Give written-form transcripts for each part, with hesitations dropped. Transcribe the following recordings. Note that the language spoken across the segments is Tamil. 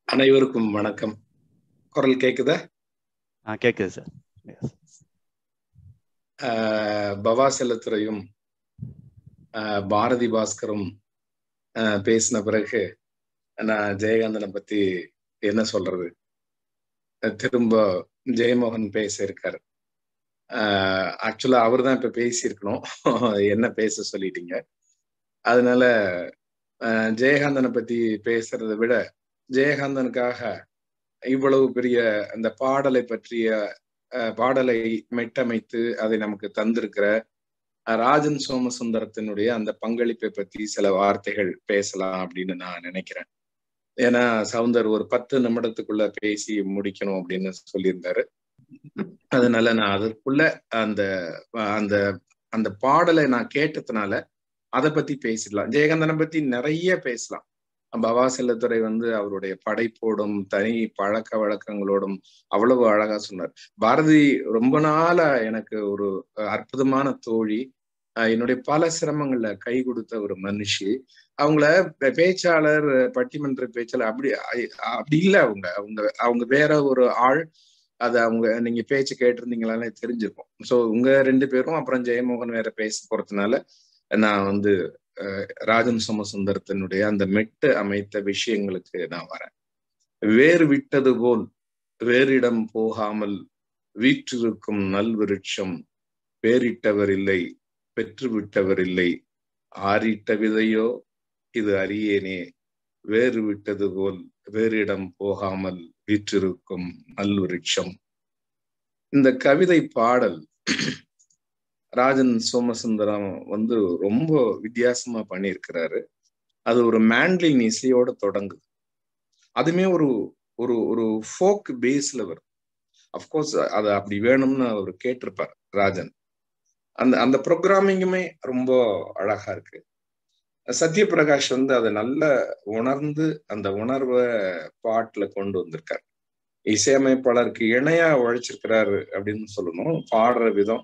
அனைவருக்கும் வணக்கம். குரல் கேக்குதா? கேக்குது சார். பவா செல்லத்துறையும் பாரதி பாஸ்கரும் பேசின பிறகு நான் ஜெயகாந்தனை பத்தி என்ன சொல்றது? திரும்ப ஜெயமோகன் பேச இருக்காரு. ஆக்சுவலா அவர் தான் இப்ப பேசியிருக்கணும். என்ன பேச சொல்லிட்டீங்க. அதனால ஜெயகாந்தனை பத்தி பேசுறதை விட ஜெயகாந்தனுக்காக இவ்வளவு பெரிய அந்த பாடலை பற்றிய பாடலை மெட்டமைத்து அதை நமக்கு தந்திருக்கிற ராஜன் சோமசுந்தரத்தினுடைய அந்த பங்களிப்பை பத்தி சில வார்த்தைகள் பேசலாம் அப்படின்னு நான் நினைக்கிறேன். ஏன்னா சவுந்தர் ஒரு 10 நிமிடத்துக்குள்ள பேசி முடிக்கணும் அப்படின்னு சொல்லியிருந்தாரு. அதனால நான் அதற்குள்ள அந்த அந்த அந்த பாடலை நான் கேட்டதுனால அதை பத்தி பேசிடலாம். ஜெயகாந்தனை பத்தி நிறைய பேசலாம். பவா செல்லத்துறை அவருடைய படைப்போடும் தனி பழக்க வழக்கங்களோடும் அவ்வளவு அழகா சொன்னார். பாரதி ரொம்ப நாளா எனக்கு ஒரு அற்புதமான தோழி, என்னுடைய பல சிரமங்கள்ல கை கொடுத்த ஒரு மனுஷி. அவங்கள பேச்சாளர், பட்டிமன்ற பேச்சாளர் அப்படி இல்லை. அவங்க வேற ஒரு ஆள். அது நீங்க பேச்சு கேட்டிருந்தீங்களாலே தெரிஞ்சிருக்கும். ஸோ உங்க 2 பேரும் அப்புறம் ஜெயமோகன் வேற பேச போறதுனால நான் ராஜன் சோமசுந்தரத்தினுடைய அந்த மெட்டு அமைத்த விஷயங்களுக்கு நான் வரேன். வேறு விட்டது போல் வேறிடம் போகாமல் வீற்றிருக்கும் நல்விருட்சம் பேரிட்டவர் இல்லை பெற்று விட்டவர் இல்லை ஆறிட்ட விதையோ இது அறியேனே வேறு விட்டது போல் வேறிடம் போகாமல் வீற்றிருக்கும் நல்விருட்சம். இந்த கவிதை பாடல் ராஜன் சோமசுந்தரம் ரொம்ப வித்தியாசமா பண்ணியிருக்கிறாரு. அது ஒரு மேண்ட்லின் இசையோட தொடங்குது. அதுமே ஒரு ஒரு ஒரு ஃபோக் பேஸ்ல வரும். அப்கோர்ஸ் அது அப்படி வேணும்னு அவர் கேட்டிருப்பார் ராஜன். அந்த அந்த ப்ரோக்ராமிங்குமே ரொம்ப அழகா இருக்கு. சத்யபிரகாஷ் அதை நல்ல உணர்ந்து அந்த உணர்வை பாட்டுல கொண்டு வந்திருக்காரு. இசையமைப்பாளருக்கு இணையா உழைச்சிருக்கிறாரு அப்படின்னு சொல்லணும். பாடுற விதம்,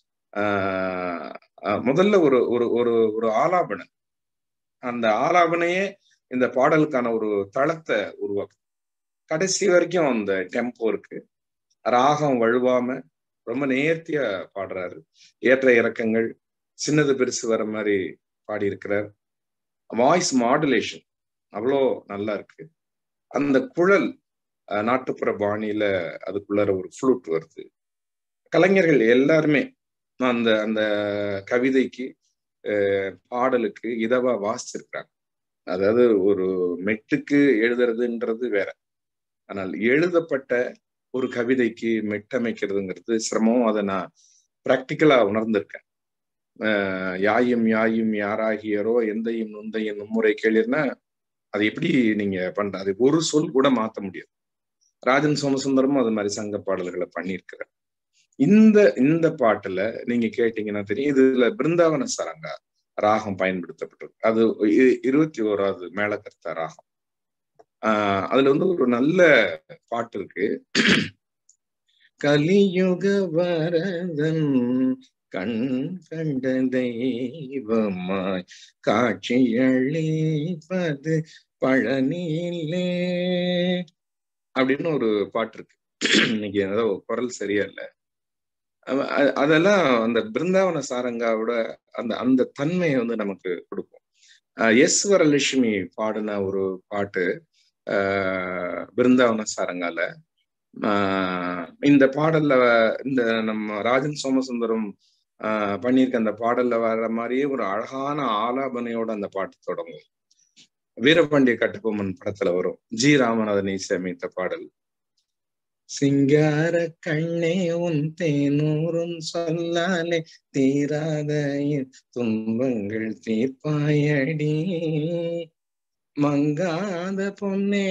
முதல்ல ஒரு ஒரு ஒரு ஒரு ஆலாபனை, அந்த ஆலாபனையே இந்த பாடலுக்கான ஒரு தளத்தை உருவாக்கும். கடைசி வரைக்கும் அந்த டெம்போ இருக்கு. ராகம் வழுவாம ரொம்ப நேர்த்தியா பாடுறாரு. ஏற்ற இறக்கங்கள் சின்னது பெருசு வர மாதிரி பாடியிருக்கிறார். வாய்ஸ் மாடுலேஷன் அவ்வளோ நல்லா இருக்கு. அந்த குழல் நாட்டுப்புற பாணியில அதுக்குள்ளார ஒரு ஃப்ளூட் வருது. கலைஞர்கள் எல்லாருமே அந்த அந்த கவிதைக்கு பாடலுக்கு இதவா வாசிச்சிருக்கிறாங்க. அதாவது ஒரு மெட்டுக்கு எழுதுறதுன்றது வேற, ஆனால் எழுதப்பட்ட ஒரு கவிதைக்கு மெட்டமைக்கிறதுங்கிறது சிரமம். அதை நான் பிராக்டிக்கலா உணர்ந்திருக்கேன். யாயும் யாயும் யாராகியரோ எந்தையும் நுந்தையும் மும்முறை கேளிர்னா அது எப்படி நீங்க பண்ற, அது ஒரு சொல் கூட மாற்ற முடியாது. ராஜன் சோமசுந்தரமும் அது மாதிரி சங்க பாடல்களை பண்ணியிருக்கிறார். இந்த பாட்டுல நீங்க கேட்டீங்கன்னா தெரியும், இதுல பிருந்தாவன சரங்கா ராகம் பயன்படுத்தப்பட்டிருக்கு. அது 21வது மேளகர்த்தா ராகம். அதுல ஒரு நல்ல பாட்டு இருக்கு. கலியுக வரதன் கண் கண்ட தெய்வமாய் காட்சியளிப்பது பழனியிலே அப்படின்னு ஒரு பாட்டு இருக்கு. இன்னைக்கு ஏதோ குரல் சரியா இல்லை. அதெல்லாம் அந்த பிருந்தாவன சாரங்காவோட அந்த அந்த தன்மையை நமக்கு கொடுக்கும். எஸ் வரலட்சுமி பாடின ஒரு பாட்டு பிருந்தாவன சாரங்கால. இந்த பாடல்ல இந்த நம்ம ராஜன் சோமசுந்தரம் பண்ணியிருக்க அந்த பாடல்ல வர்ற மாதிரியே ஒரு அழகான ஆலாபனையோட அந்த பாட்டு தொடங்கும். வீரபாண்டிய கட்டபொம்மன் படத்துல வரும். ஜி ராமநாதன் இசையமைத்த பாடல். சிங்கார கண்ணே உன் தேனூரும் சொல்லாலே தீராத துன்பங்கள் தீர்ப்பாயடி மங்காத பொன்னே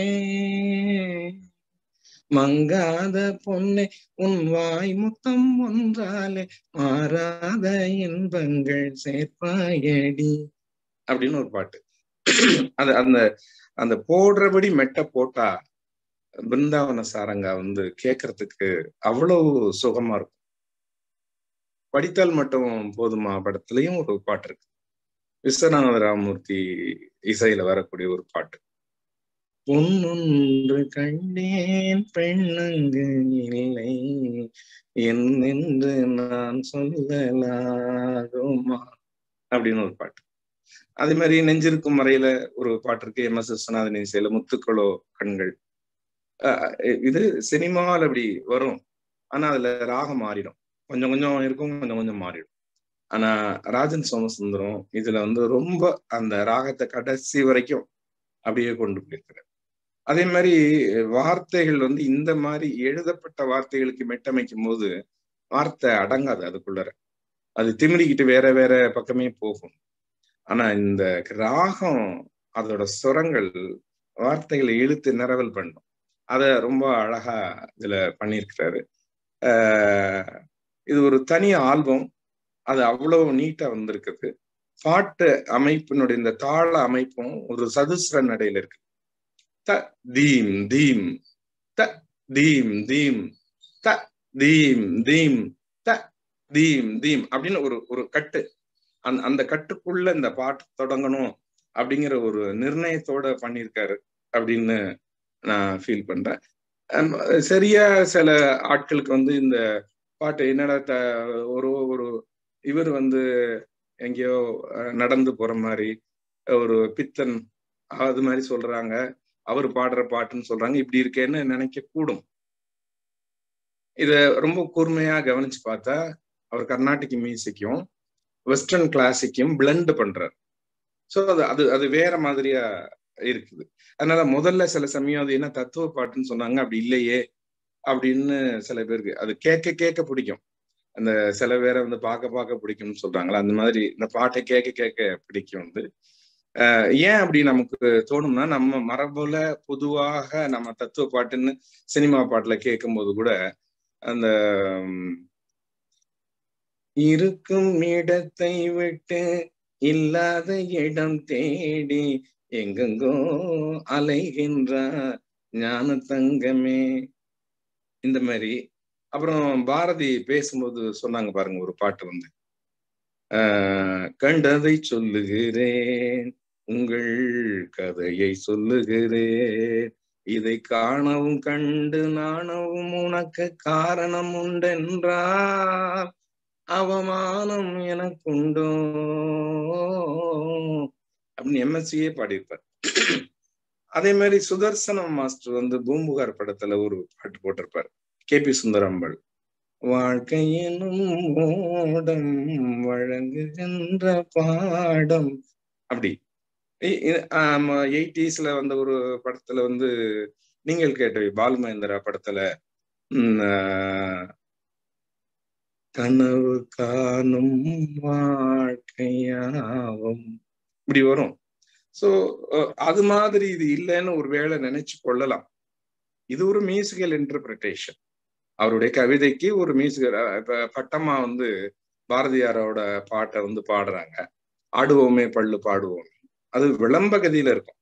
மங்காத பொன்னே உன் வாய் முத்தம் ஒன்றாலே மாறாத இன்பங்கள் சேர்ப்பாயடி அப்படின்னு ஒரு பாட்டு. அது அந்த அந்த போடுறபடி மெட்ட போட்டா பிருந்தாவன சாரங்கா கேட்கறதுக்கு அவ்வளவு சுகமா இருக்கும். படித்தால் மட்டும் போதுமா படத்துலயும் ஒரு பாட்டு இருக்கு. விஸ்வநாத ராமமூர்த்தி இசையில வரக்கூடிய ஒரு பாட்டு. பொன்னொன்று கண்டேன் பெண்ணங்கு இல்லை என்று நான் சொல்லலாகுமா அப்படின்னு ஒரு பாட்டு. அதே மாதிரி நெஞ்சிருக்கும் வரையில ஒரு பாட்டு இருக்கு, MS விஸ்வநாதன் இசையில, முத்துக்களோ கண்கள். இது சினிமாவில் அப்படி வரும், ஆனா அதுல ராகம் மாறிடும், கொஞ்சம் கொஞ்சம் இருக்கும், கொஞ்சம் கொஞ்சம் மாறிடும். ஆனா ராஜன் சோமசுந்தரம் இதுல வந்து ரொம்ப அந்த ராகத்தை கடைசி வரைக்கும் அப்படியே கொண்டு போயிருக்கிறார். அதே மாதிரி வார்த்தைகள் வந்து இந்த மாதிரி எழுதப்பட்ட வார்த்தைகளுக்கு மெட்டமைக்கும் போது வார்த்தை அடங்காது, அதுக்குள்ளர அது திமிரிக்கிட்டு வேற வேற பக்கமே போகும். ஆனா இந்த ராகம் அதோட சுரங்கள் வார்த்தைகளை இழுத்து நிரவல் பண்ணும். அத ரொம்ப அழகா இதுல பண்ணியிருக்கிறாரு. இது ஒரு தனி ஆல்பம், அது அவ்வளவு நீட்டா வந்திருக்குது. பாட்டு அமைப்பினுடைய இந்த தாள அமைப்பும் ஒரு சதுஸ்ர நடையில இருக்கு. த தீம் தீம் த தீம் தீம் த தீம் தீம் த தீம் தீம் அப்படின்னு ஒரு ஒரு கட்டு, அந்த கட்டுக்குள்ள இந்த பாட்டு தொடங்கணும் அப்படிங்கிற ஒரு நிர்ணயத்தோட பண்ணியிருக்காரு அப்படின்னு நான் ஃபீல் பண்றேன். சரியா சில ஆட்களுக்கு வந்து இந்த பாட்டு என்னடா ஒரு ஒரு இவர் வந்து எங்கேயோ நடந்து போற மாதிரி ஒரு பித்தன் அது மாதிரி சொல்றாங்க, அவர் பாடுற பாட்டுன்னு சொல்றாங்க, இப்படி இருக்கேன்னு நினைக்க கூடும். இத ரொம்ப கூர்மையா கவனிச்சு பார்த்தா அவர் கர்நாடிக் மியூசிக்கும் வெஸ்டர்ன் கிளாசிக்கும் பிளெண்ட் பண்றாரு. ஸோ அது அது வேற மாதிரியா இருக்குது. அதனால முதல்ல சில சமயம் அது என்ன தத்துவ பாட்டுன்னு சொன்னாங்க, அப்படி இல்லையே அப்படின்னு சில பேருக்கு அது கேட்க கேட்க பிடிக்கும். அந்த சில பேரை வந்து பார்க்க பிடிக்கும்னு சொல்றாங்களா, அந்த மாதிரி இந்த பாட்டை கேட்க கேட்க பிடிக்கும். வந்து ஏன் அப்படி நமக்கு தோணும்னா, நம்ம மரபுல பொதுவாக நம்ம தத்துவ பாட்டுன்னு சினிமா பாட்டுல கேட்கும் போது கூட அந்த இருக்கும் இடத்தை விட்டு இல்லாத இடம் தேடி எங்கெங்கோ அலைகின்ற ஞான தங்கமே, இந்த மாதிரி. அப்புறம் பாரதி பேசும்போது சொன்னாங்க பாருங்க ஒரு பாட்டு வந்து, கண்டதை சொல்லுகிறேன் உங்கள் கதையை சொல்லுகிறேன், இதை காணவும் கண்டு நாணவும் உனக்கு காரணம் உண்டென்றால் அவமானம் எனக்குண்டோ அப்படின்னு MSCயே பாடியிருப்பார். அதே மாதிரி சுதர்சனம் மாஸ்டர் வந்து பூம்புகார் படத்துல ஒரு பாட்டு போட்டிருப்பார், KP சுந்தரம்பாள். வாழ்க்கையினும் ஓடம் வழங்குகின்ற பாடம், அப்படி 80s வந்த ஒரு படத்துல வந்து நீங்கள் கேட்டவை பால் மகேந்திரா படத்துல கனவு காணும் வாழ்க்கையாவும் இப்படி வரும். சோ அது மாதிரி இது இல்லைன்னு ஒரு வேளை நினைச்சு கொள்ளலாம். இது ஒரு மியூசிக்கல் இன்டர்பிரிட்டேஷன். அவருடைய கவிதைக்கு ஒரு மியூசிக்கல். இப்ப பட்டம்மா வந்து பாரதியாரோட பாட்டை வந்து பாடுறாங்க, ஆடுவோமே பள்ளு பாடுவோம், அது விளம்ப கதியில இருக்கும்.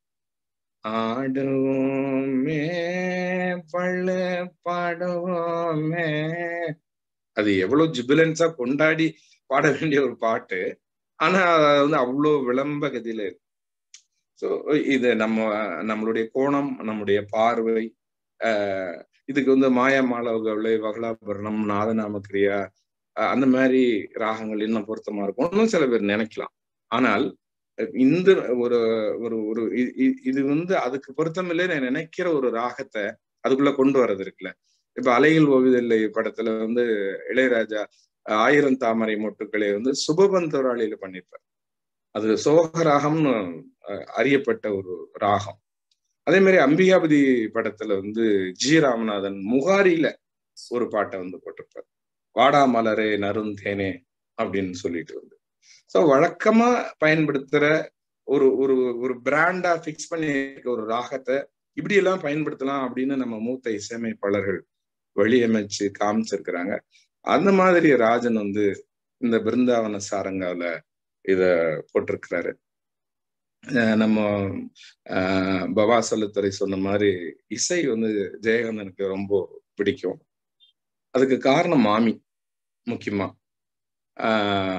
ஆடுவோமே பள்ளு பாடுவோமே, அது எவ்வளவு ஜிபிலன்ஸா கொண்டாடி பாட வேண்டிய ஒரு பாட்டு, ஆனா அது வந்து அவ்வளவு விளம்ப கதியில இருக்கு. ஸோ இது நம்மளுடைய கோணம், நம்முடைய பார்வை, இதுக்கு வந்து மாயா மாளவகவலை, வகலாபரணம், நாதநாமக்கிரியா அந்த மாதிரி ராகங்கள் இன்னும் பொருத்தமா இருக்கும்னு சில பேர் நினைக்கலாம். ஆனால் இந்த ஒரு ஒரு ஒரு இது வந்து அதுக்கு பொருத்தம் இல்லைன்னு நினைக்கிற ஒரு ராகத்தை அதுக்குள்ள கொண்டு வர்றது இருக்குல்ல. இப்ப அலையில் ஓவியதில்லை படத்துல வந்து இளையராஜா 1000 தாமரை மொட்டுக்களை வந்து சுபபந்தோராளியில பண்ணியிருப்பார். அது சோக ராகம்னு அறியப்பட்ட ஒரு ராகம். அதே மாதிரி அம்பிகாபதி படத்துல வந்து G. ராமநாதன் முகாரியில ஒரு பாட்டை வந்து போட்டிருப்பார், வாடாமலரே நருந்தேனே அப்படின்னு சொல்லிட்டு வந்து. ஸோ வழக்கமா பயன்படுத்துற ஒரு ஒரு ஒரு பிராண்டா பிக்ஸ் பண்ணி ஒரு ராகத்தை இப்படி எல்லாம் பயன்படுத்தலாம் அப்படின்னு நம்ம மூத்த இசையமைப்பாளர்கள் வழியமைச்சு காமிச்சிருக்கிறாங்க. அந்த மாதிரி ராஜன் வந்து இந்த பிருந்தாவன சாரங்கால இத போட்டிருக்கிறாரு. நம்ம பவா செல்லத்துறை சொன்ன மாதிரி இசை வந்து ஜெயகாந்தனுக்கு ரொம்ப பிடிக்கும். அதுக்கு காரணம் மாமி முக்கியமா.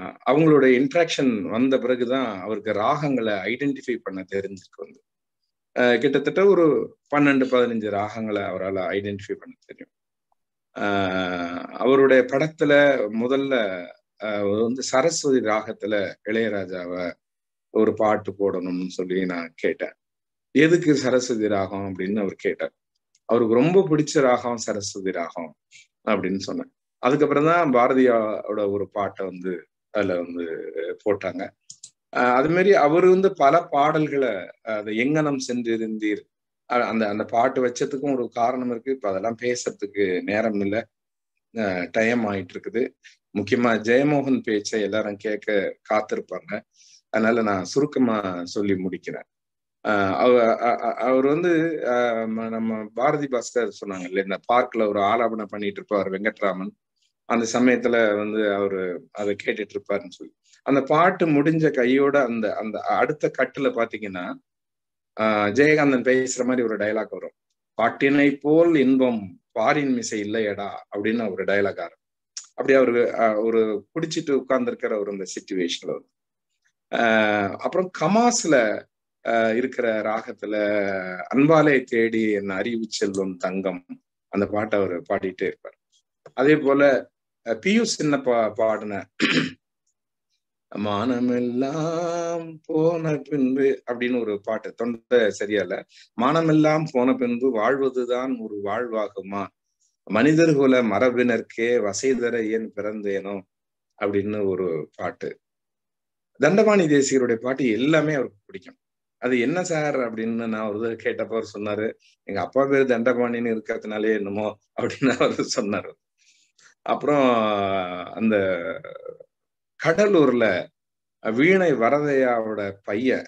அவங்களோட இன்ட்ராக்ஷன் வந்த பிறகுதான் அவருக்கு ராகங்களை ஐடென்டிஃபை பண்ண தெரிஞ்சிருக்கு. வந்து கிட்டத்தட்ட ஒரு 12-15 ராகங்களை அவரால் ஐடென்டிஃபை பண்ண தெரியும். அவருடைய படத்துல முதல்ல வந்து சரஸ்வதி ராகத்துல இளையராஜாவை ஒரு பாட்டு போடணும்னு சொல்லி நான் கேட்டேன். எதுக்கு சரஸ்வதி ராகம் அப்படின்னு அவர் கேட்டார். அவருக்கு ரொம்ப பிடிச்ச ராகம் சரஸ்வதி ராகம் அப்படின்னு சொன்னேன். அதுக்கப்புறம் தான் பாரதியோட ஒரு பாட்டை வந்து அதுல வந்து போட்டாங்க. அது மாதிரி அவர் வந்து பல பாடல்களை அதை எங்கனம் சென்றிருந்தீர் அந்த அந்த பாட்டு வச்சதுக்கும் ஒரு காரணம் இருக்கு. இப்ப அதெல்லாம் பேசுறதுக்கு நேரம் இல்லை, டைம் ஆயிட்டு இருக்குது. முக்கியமா ஜெயமோகன் பேச்சை எல்லாரும் கேட்க காத்திருப்பாங்க. அதனால நான் சுருக்கமா சொல்லி முடிக்கிறேன். அவர் வந்து நம்ம பாரதி பாஸ்கர் சொன்னாங்கல்ல, இந்த பார்க்ல ஒரு ஆலாபனை பண்ணிட்டு இருப்பார் வெங்கட்ராமன். அந்த சமயத்துல வந்து அவரு அதை கேட்டுட்டு இருப்பாருன்னு சொல்லி அந்த பாட்டு முடிஞ்ச கையோட அந்த அந்த அடுத்த கட்டுல பாத்தீங்கன்னா ஜெயகாந்தன் பேசுற மாதிரி ஒரு டைலாக் வரும். பாட்டினை போல் இன்பம் பாரின் மிசை இல்லையடா அப்படின்னு ஒரு டைலாக் ஆகும். அப்படி அவரு ஒரு குடிச்சிட்டு உட்கார்ந்துருக்கிற ஒரு இந்த சிச்சுவேஷன்ல வந்து அப்புறம் கமாஸ்ல இருக்கிற ராகத்துல அன்பாலே தேடி என் அறிவு செல்வம் தங்கம் அந்த பாட்டை அவர் பாடிட்டே இருப்பார். அதே போல பியூஷ் சின்ன பாடின மானமெல்லாம் போன பின்பு அப்படின்னு ஒரு பாட்டு, தொண்டை சரியா இல்ல, மானமெல்லாம் போன பின்பு வாழ்வதுதான் ஒரு வாழ்வாகுமா, மனிதர்குல மரபினருக்கே வசைதர ஏன் பிறந்தேனோ அப்படின்னு ஒரு பாட்டு. தண்டபாணி தேசிகருடைய பாட்டு எல்லாமே அவருக்கு பிடிக்கும். அது என்ன சார் அப்படின்னு நான் ஒரு கேட்டப்ப அவர் சொன்னாரு, எங்க அப்பா பேர் தண்டபாணின்னு இருக்கிறதுனாலே என்னமோ அப்படின்னு அவர் சொன்னாரு. அப்புறம் அந்த கடலூர்ல வீணை வரதையாவோட பையன்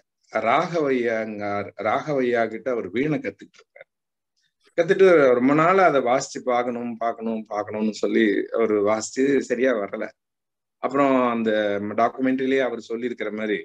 ராகவையா கிட்ட அவர் வீணை கத்துக்கிட்டு இருக்காரு. கத்துட்டு ரொம்ப நாள் அதை வாசிச்சு பார்க்கணும்னு சொல்லி அவர் வாசிச்சு சரியா வரல. அப்புறம் அந்த டாக்குமெண்ட்ரிலேயே அவர் சொல்லியிருக்கிற மாதிரி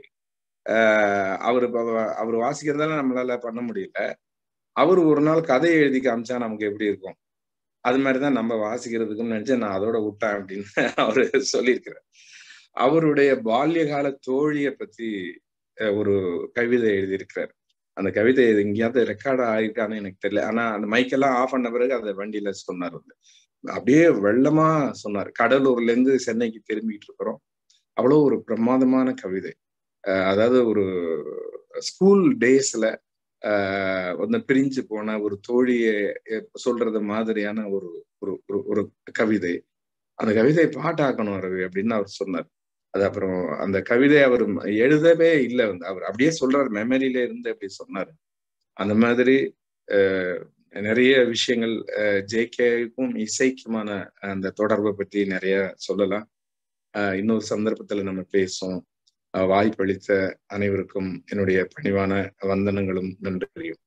அவர் வாசிக்கிறதால நம்மளால பண்ண முடியல. அவர் ஒரு நாள் கதையை எழுதி காமிச்சா நமக்கு எப்படி இருக்கும், அது மாதிரிதான் நம்ம வாசிக்கிறதுக்குன்னு நினைச்சு நான் அதோட விட்டேன் அப்படின்னு அவரு சொல்லியிருக்கிறார். அவருடைய பால்யகால தோழியை பத்தி ஒரு கவிதை எழுதியிருக்கிறார். அந்த கவிதை எங்கேயாவது ரெக்கார்ட் ஆயிருக்கான்னு எனக்கு தெரியல. ஆனா அந்த மைக்கெல்லாம் ஆஃப் பண்ண பிறகு அதை வண்டியில சொன்னார். அப்படியே வெள்ளமா சொன்னார். கடலூர்ல இருந்து சென்னைக்கு திரும்பிட்டு இருக்கிறோம். அவ்வளோ ஒரு பிரமாதமான கவிதை. அதாவது ஒரு ஸ்கூல் டேஸ்ல வந்து பிரிஞ்சு போன ஒரு தோழியை சொல்றது மாதிரியான ஒரு ஒரு கவிதை. அந்த கவிதையை பாட்டாக்கணும் ரவி அப்படின்னு அவர் சொன்னார். அது அப்புறம் அந்த கவிதை அவர் எழுதவே இல்லை, வந்து அவர் அப்படியே சொல்றாரு, மெமரியில இருந்து அப்படி சொன்னாரு. அந்த மாதிரி நிறைய விஷயங்கள் ஜேகேக்கும் இசைக்குமான அந்த தொடர்பை பற்றி நிறைய சொல்லலாம். இன்னொரு சந்தர்ப்பத்துல நம்ம பேசுவோம். வாய்ப்பளித்த அனைவருக்கும் என்னுடைய பணிவான வந்தனங்களும் நன்றியும்.